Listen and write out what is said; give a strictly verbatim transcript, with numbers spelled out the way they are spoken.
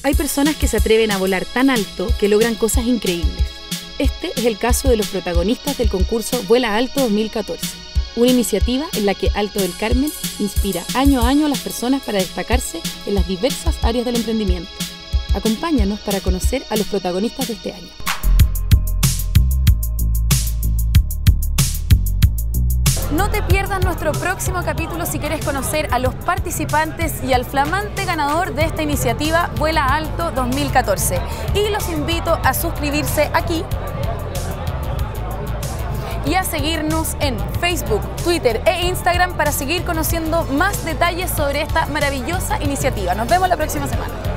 Hay personas que se atreven a volar tan alto que logran cosas increíbles. Este es el caso de los protagonistas del concurso Vuela Alto dos mil catorce, una iniciativa en la que Alto del Carmen inspira año a año a las personas para destacarse en las diversas áreas del emprendimiento. Acompáñanos para conocer a los protagonistas de este año. No te pierdas nuestro próximo capítulo si quieres conocer a los participantes y al flamante ganador de esta iniciativa Vuela Alto dos mil catorce. Y los invito a suscribirse aquí y a seguirnos en Facebook, Twitter e Instagram para seguir conociendo más detalles sobre esta maravillosa iniciativa. Nos vemos la próxima semana.